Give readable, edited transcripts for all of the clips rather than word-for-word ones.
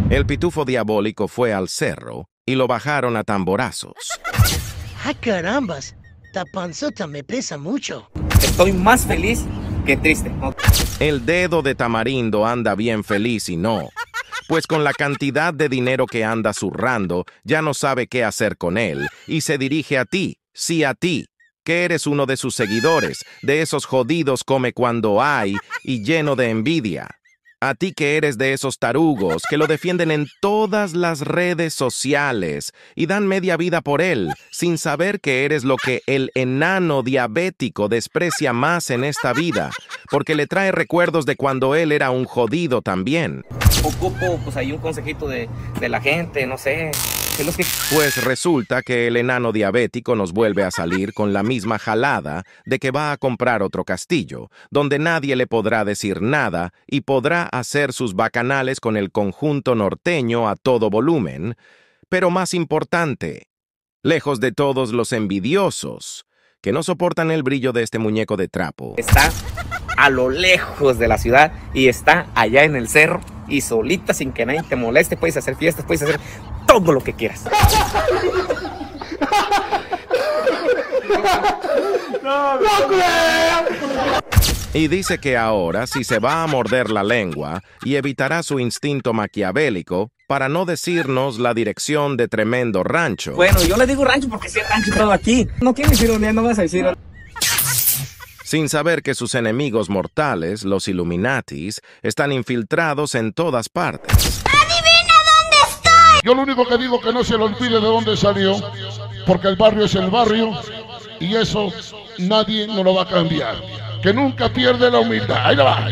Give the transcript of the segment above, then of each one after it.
El pitufo diabólico fue al cerro y lo bajaron a tamborazos. ¡Ah, carambas! La panzota me pesa mucho. Estoy más feliz que triste. El dedo de Tamarindo anda bien feliz y no, pues con la cantidad de dinero que anda zurrando, ya no sabe qué hacer con él y se dirige a ti, sí a ti, que eres uno de sus seguidores, de esos jodidos come cuando hay y lleno de envidia. A ti que eres de esos tarugos que lo defienden en todas las redes sociales y dan media vida por él, sin saber que eres lo que el enano diabético desprecia más en esta vida, porque le trae recuerdos de cuando él era un jodido también. Ocupo, pues ahí un consejito de la gente, no sé. Pues resulta que el enano diabético nos vuelve a salir con la misma jalada de que va a comprar otro castillo, donde nadie le podrá decir nada y podrá hacer sus bacanales con el conjunto norteño a todo volumen. Pero más importante, lejos de todos los envidiosos, que no soportan el brillo de este muñeco de trapo. Está a lo lejos de la ciudad y está allá en el cerro y solita, sin que nadie te moleste, puedes hacer fiestas, puedes hacer todo lo que quieras. Y dice que ahora sí se va a morder la lengua y evitará su instinto maquiavélico para no decirnos la dirección de tremendo rancho. Bueno, yo le digo rancho porque sí hay rancho todo aquí. No quieres decir dónde, no vas a decir. Sin saber que sus enemigos mortales, los Illuminatis, están infiltrados en todas partes. ¡Adivina dónde estoy! Yo lo único que digo que no se le olvide de dónde salió, porque el barrio es el barrio y eso nadie nos lo va a cambiar. Que nunca pierde la humildad. Ahí la va.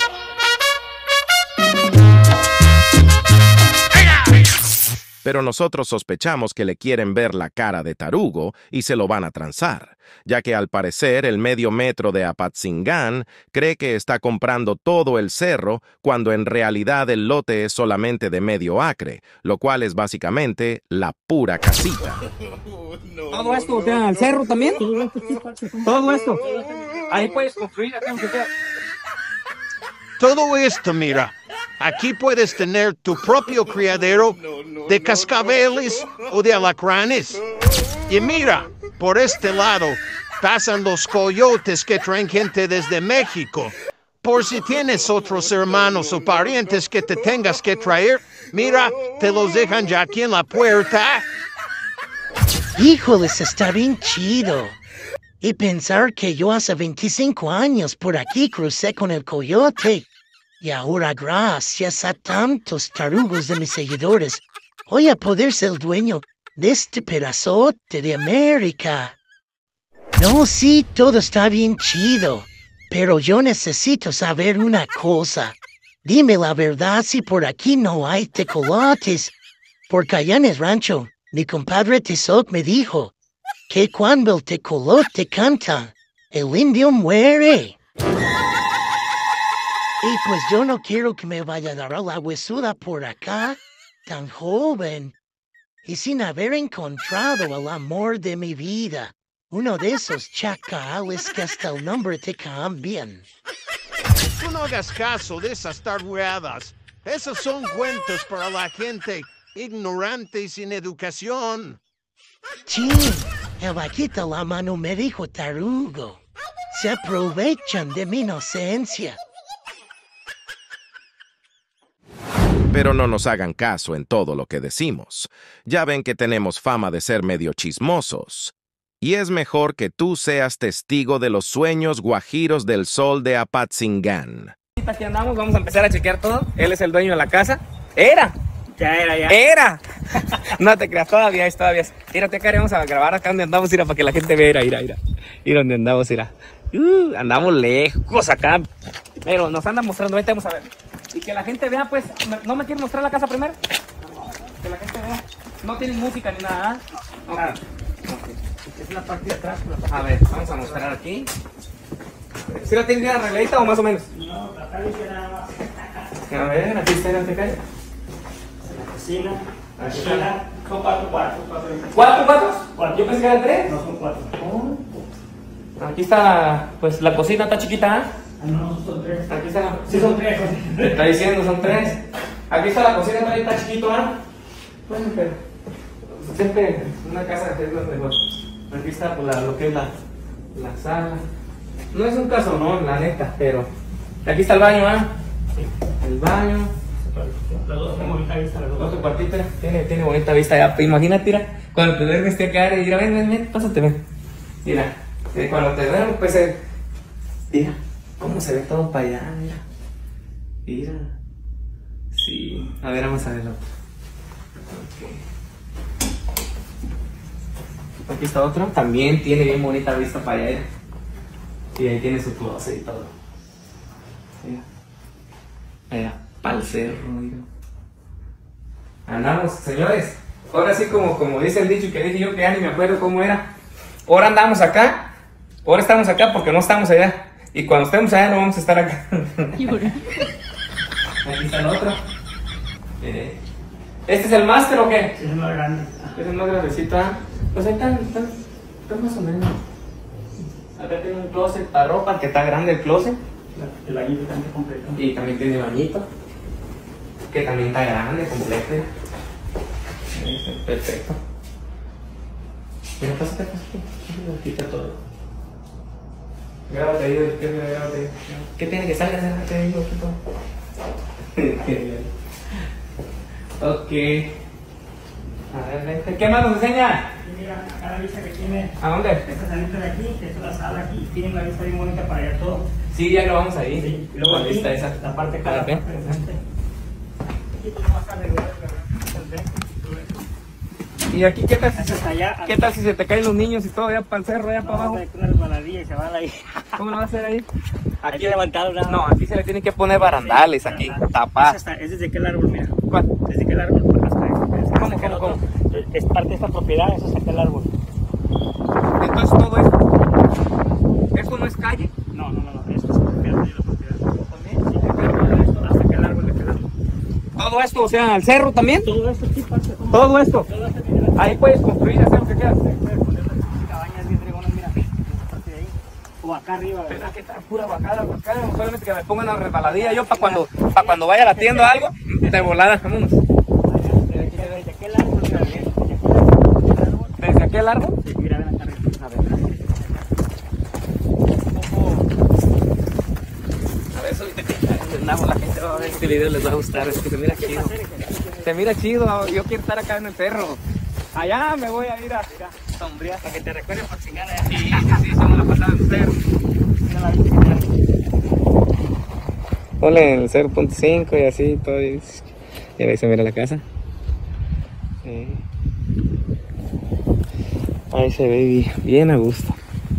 Pero nosotros sospechamos que le quieren ver la cara de tarugo y se lo van a transar, ya que al parecer el medio metro de Apatzingán cree que está comprando todo el cerro cuando en realidad el lote es solamente de medio acre, lo cual es básicamente la pura casita. ¿Todo esto al cerro también? Todo esto. Ahí puedes construir acá aunque sea. Todo esto, mira. Aquí puedes tener tu propio criadero de cascabeles o de alacranes. Y mira, por este lado pasan los coyotes que traen gente desde México. Por si tienes otros hermanos o parientes que te tengas que traer, mira, te los dejan ya aquí en la puerta. Híjoles, está bien chido. Y pensar que yo hace 25 años por aquí crucé con el coyote. Y ahora, gracias a tantos tarugos de mis seguidores, voy a poder ser el dueño de este pedazote de América. No, sí, todo está bien chido, pero yo necesito saber una cosa. Dime la verdad si por aquí no hay tecolotes, porque allá en el rancho, mi compadre Tizoc me dijo que cuando el tecolote canta, el indio muere. Y pues yo no quiero que me vaya a dar la huesuda por acá, tan joven, y sin haber encontrado el amor de mi vida. Uno de esos chacales que hasta el nombre te cambian. Tú no hagas caso de esas tarugadas. Esos son cuentos para la gente ignorante y sin educación. Chin, el bajita la mano me dijo tarugo. Se aprovechan de mi inocencia. Pero no nos hagan caso en todo lo que decimos. Ya ven que tenemos fama de ser medio chismosos. Y es mejor que tú seas testigo de los sueños guajiros del sol de Apatzingán. Aquí andamos, vamos a empezar a chequear todo. Él es el dueño de la casa. ¡Era! Ya era, ya. ¡Era! No te creas, todavía es. Mírate acá, vamos a grabar acá donde andamos, para que la gente vea, mira. Y donde andamos, mira. Andamos lejos acá. Pero nos andan mostrando, ahorita vamos a ver. Y que la gente vea, pues, ¿no me quiere mostrar la casa primero? Que la gente vea. No tiene música ni nada, ¿eh? Nada. Es la parte de atrás. A ver, vamos a mostrar aquí. ¿Sí la tienes bien arregladita o más o menos? No, acá dice nada más. A ver, aquí está, ¿dónde cae? La cocina. Son 4 cuartos. ¿4 cuartos? Yo pensé que eran 3. No, son 4. Aquí está, pues la cocina está chiquita, ¿eh? No, son 3. Aquí está. Sí, son 3. Te está diciendo, son 3. Aquí está la cocina, también está chiquito, ¿ah? Bueno, pero siempre una casa es lo mejor. Aquí está pues, lo que es la sala. No es un caso, no, la neta, pero aquí está el baño, ¿ah? El baño. Las dos tienen bonita vista, las dos. Otro cuartito, tiene bonita vista ya. Imagínate, mira, cuando te duermes te acá, mira, ven, pásate, ven. Mira, cuando te duermes, pues, mira, cómo se ve todo para allá, mira. Sí, a ver, vamos a ver otro. Okay. Aquí está otro, también tiene bien bonita vista para allá. Y ahí tiene su closet y todo. Mira. Allá, para el cerro, mira. Andamos, señores. Ahora sí, como dice el dicho que dije yo, que ya ni me acuerdo cómo era. Ahora andamos acá. Ahora estamos acá porque no estamos allá. Y cuando estemos allá no vamos a estar acá. Aquí está el otro. ¿Este es el máster o qué? Sí, es el más grande. Este es el más grandecito. Pues ahí están más o menos. Acá tiene un closet para ropa, que está grande el closet. El bañito también completo. Y también tiene bañito, que también está grande, completo. Perfecto. Mira, pásate. Aquí está todo. Grábate ahí, grábate. ¿Qué tiene que salga? Grábate ahí, aquí todo. Ok. A ver, vente. ¿Qué más nos enseña? Mira, acá la vista que tiene. ¿A dónde? Esta salita de aquí, que es la sala aquí, tiene una vista bien bonita para allá todo. Sí, ya grabamos ahí. Sí, y luego la aquí, vista esa. la parte acá. Aquí tú no vas a arreglar, ¿Y aquí qué tal? hasta allá. ¿Qué tal si se te caen los niños y todo allá para el cerro, allá para abajo? Una resbaladilla y se van ahí. ¿Cómo lo va a hacer ahí? Aquí levantado nada. No, aquí se le tienen que poner barandales, aquí, tapar. Es desde aquel árbol, mira. ¿Cuál? Desde aquel árbol hasta ¿Cómo? Es parte de esta propiedad, eso es aquel árbol. Entonces todo esto no es calle. No, esto es propiedad de la propiedad. También, sí, esto, hasta aquel árbol de aquel árbol. Todo esto, o sea, al cerro también. Todo esto aquí parte. Todo esto. Todo esto, mira. Ahí puedes construir, hacer lo que quieras. Puedes poner las cabañas bien fregonas, mira. Esa parte de ahí. O acá arriba, Pero ¿verdad? aquí está pura bacada, solamente que me pongan una resbaladilla yo para cuando vaya a la tienda o algo, de volada, vámonos. Desde aquel árbol, mira, ¿Desde aquel árbol? sí, mira, ven acá arriba. A ver, eso la gente va a ver este video, les va a gustar, es que se mira chido. Se mira chido, yo quiero estar acá en el cerro. Allá me voy a ir a sombrear para que te recuerdes por chingar allá. Sí, somos la pasada en el cerro. Mira la vista que tiene. Ponle en el 0.5 y así todo. Y ahí se mira la casa. Ahí se ve bien a gusto.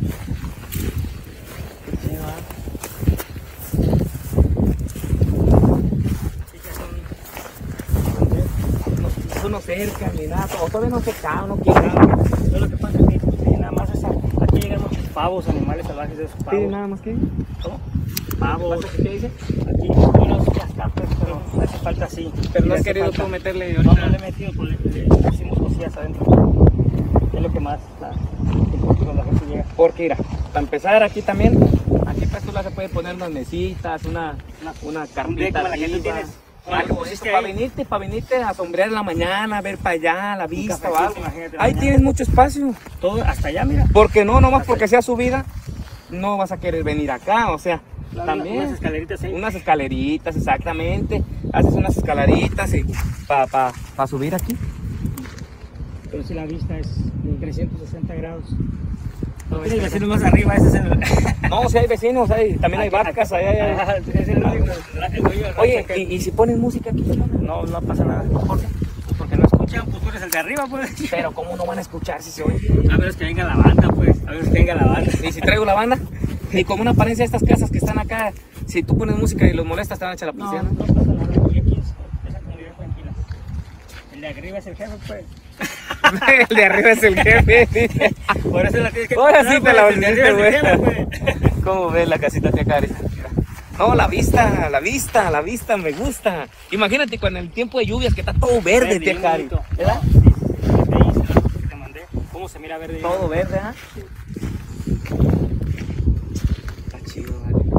Eso no cerca ni nada, o todavía no se cae, no quiere nada. Todo lo que pasa es que sí, nada más aquí llegan muchos pavos, animales salvajes de esos pavos. Sí, nada más que. ¿Cómo? Pavos. ¿Qué dice? Aquí, bueno, ya está, pues, pero hace falta así. Pero no has hace querido falta. tú meterle No, ahorita. no le he metido, pues le hicimos cosillas adentro. Es lo que más importa cuando la gente llega. Porque mira, para empezar aquí también, aquí pues tú se puede poner unas mesitas, una carnita como la que tú arriba, tienes. algo Es eso, que para venirte a sombrear en la mañana, ver para allá, la vista o cafecito, algo. imagínate, la Ahí mañana. tienes mucho espacio. Todo hasta allá, mira. Porque no, nomás porque sea subida, no vas a querer venir acá, o sea, Claro, también. unas escaleritas ahí. Unas escaleritas, exactamente. Haces unas escaleritas y para subir aquí. Pero si la vista es de 360 grados. No, El vecino más arriba, ese es el... No, si hay vecinos, también hay barcas, allá. Ajá, es el único. El dueño del Oye, rancho que- ¿y si ponen música aquí? No pasa nada. ¿Por qué? Porque no escuchan, pues tú eres el de arriba, pues. Pero ¿cómo no van a escuchar si se oye? A menos que venga la banda, pues. A menos que venga la banda. Y si traigo la banda, y como una apariencia de estas casas que están acá, si tú pones música y los molestas, te van a echar la No, policía, no pasa nada. Aquí es esa comunidad tranquila. El de arriba es el jefe, pues. El de arriba es el jefe. Por eso la tienes que... Ahora sí te la pues, el de arriba vendiste, es el güey. jefe, pues. ¿Cómo ves la casita de acá? No, la vista, me gusta. Imagínate con el tiempo de lluvias que está todo verde, Bien tía Cari. bonito. ¿Verdad? Sí, te hice la foto que te mandé. ¿Cómo se mira verde? Todo verde, ¿ah? Está chido, vale.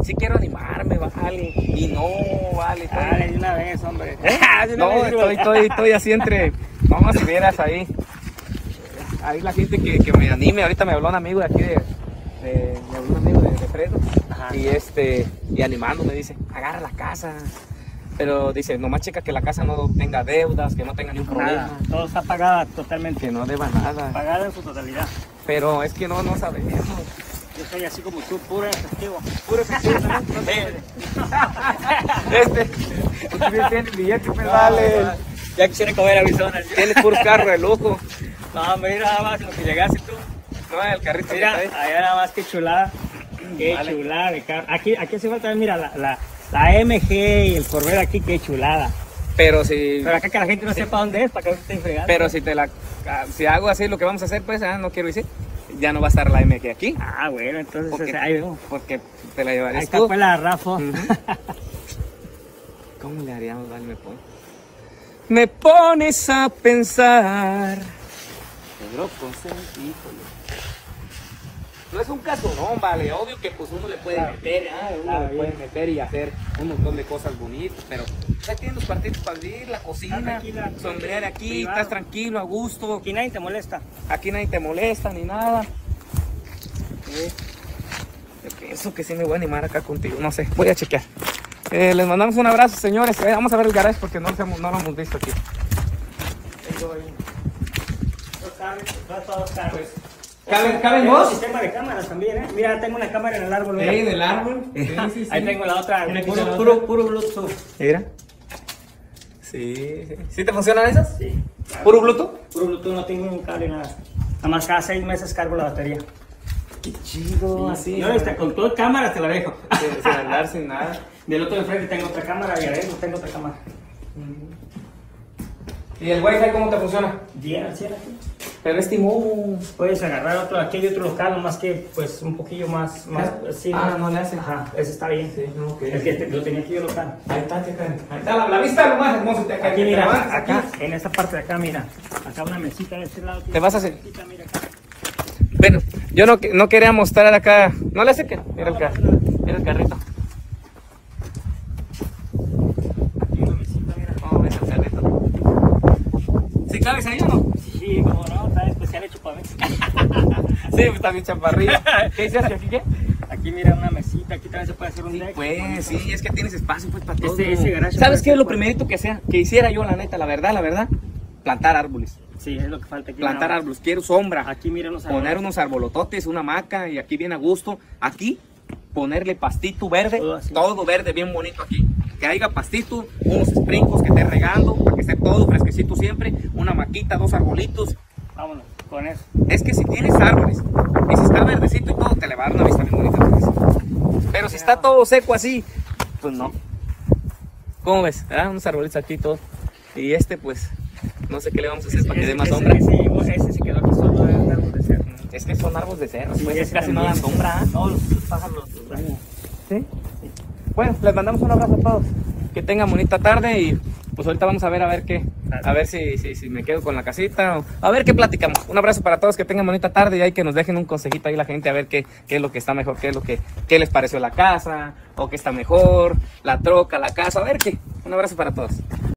sí quiero animarme, vale. Y no, vale. Dale, de una vez, hombre. No, estoy así entre. Vamos, si vieras ahí. Ahí la gente que me anime. Ahorita me habló un amigo de aquí me habló un amigo de Fredo. Ajá. Y animándome, dice, agarra la casa. Pero dice, nomás checa que la casa no tenga deudas, que no tenga ningún problema. Nada, todo está pagado totalmente. Que no deba nada. Pagado en su totalidad. Pero es que no sabemos. Yo soy así como tú, puro efectivo. Puro efectivo, ¿no? Tienes billete, pues dale. Ya quisiera comer a mi zona. Tienes puro carro de lujo. No, mira nada más lo que llegaste tú. No, el carrito Mira, que está ahí. allá nada más que chulada. Qué Vale. chulada de carro. Aquí hace falta, mira, la MG y el Corvette aquí, qué chulada. Pero si... Pero acá que la gente no sepa dónde es, para que no esté fregando. Pero si hago así lo que vamos a hacer, pues no quiero decir, ya no va a estar la MG aquí. Ah, bueno, entonces Porque, ahí vemos. porque te la Ahí llevarías está tú. pues la Rafa. Ujú. ¿Cómo le haríamos? Vale, me pones a pensar. Pedro Consentido. No es un casurón, vale, obvio que pues uno le puede meter, uno le puede meter y hacer un montón de cosas bonitas, pero ya tienes los partidos para vivir, la cocina, tranquila, sombrear aquí, privado. estás tranquilo, a gusto, Aquí nadie te molesta. aquí nadie te molesta ni nada. Yo pienso que sí me voy a animar acá contigo, no sé, voy a chequear. Les mandamos un abrazo, señores, vamos a ver el garage porque no lo hemos visto aquí. Tengo ahí. Todos carros. ¿Caben Tengo vos? sistema de cámaras también, ¿eh? Mira, tengo una cámara en el árbol. mira. ¿En el árbol? Sí. Ahí tengo la otra, Mira, aquí puro, está la puro, otra. puro Bluetooth. Mira. Sí. ¿Sí te funcionan esas? Sí. ¿Puro Bluetooth? Puro Bluetooth, no tengo ningún cable, nada. Nada más cada 6 meses cargo la batería. Qué chido, así. Yo con todo cámara te la dejo. Sin hablar, sin nada. Del otro de frente tengo otra cámara y adentro tengo otra cámara. ¿Y el Wi-Fi cómo te funciona? Bien, al 100 aquí. Pero es T-Mobile. Puedes agarrar otro, aquí hay otro local, nomás que pues un poquillo más sí, No le hace. Ajá, ese está bien. Sí, ok. El que lo tenía aquí yo local. Ahí está, checa. Ahí está, la vista es lo más hermoso. Aquí mira, acá, en esta parte de acá, mira. Acá una mesita de este lado. ¿Te vas a hacer? Mesita, mira acá. Bueno, yo no quería mostrar acá. No le acerquen. Mira el carro. Mira el carrito. Aquí una mesita, mira. ¿Cómo ves el carrito? ¿Sí cabes ahí o no? Sí, como no, está especial hecho para mí. Sí, pues está bien chaparrillo. ¿Qué dices aquí qué? Aquí mira una mesita, aquí también se puede hacer un deck. Pues sí, es que tienes espacio pues para todo. Ese garage ¿Sabes puede qué es lo ser, primerito que hiciera yo, la neta, la verdad? Plantar árboles. Sí, es lo que falta aquí. Plantar mira. árboles, quiero sombra. Aquí mira unos Poner árboles. unos arbolototes, una hamaca y aquí bien a gusto. Aquí ponerle pastito verde, Todo así. todo verde bien bonito aquí. Que haya pastito, unos sprinkles que esté regando para que esté todo fresquecito siempre. Una maquita, 2 arbolitos. Vámonos, con eso. Es que si tienes árboles y si está verdecito y todo, te le va a dar una vista bien bonita. Pero si está todo seco así, pues no. ¿Cómo ves? Unos arbolitos aquí y todo. Y pues, no sé qué le vamos a hacer para que dé más sombra. Ese se quedó aquí solo de árbol de cerro. Es que son árboles de cerro, Sí, pues ese casi no dan también. sombra. Todos los pájaros los dañan. ¿Sí? Bueno, les mandamos un abrazo a todos. Que tengan bonita tarde y pues ahorita vamos a ver qué. A ver si me quedo con la casita o a ver qué platicamos. Un abrazo para todos, que tengan bonita tarde y hay que nos dejen un consejito ahí la gente a ver qué es lo que está mejor, qué les pareció la casa o qué está mejor, la troca, la casa, a ver qué. Un abrazo para todos.